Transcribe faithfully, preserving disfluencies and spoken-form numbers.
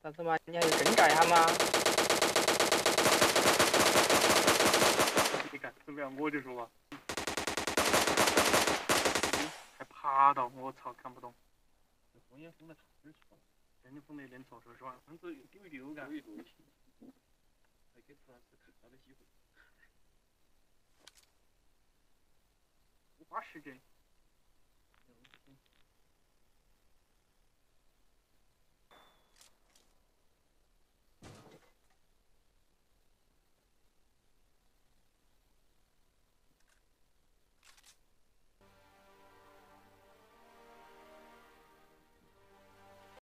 啥子嘛？你还有更改他吗？ 你干怎么样？我就说吧。还爬到，我操，看不懂。这风也封得太错了，真的封得有点错，说实话，甚至丢一丢干。丢一丢。还给突然是看到的机会。无法实践。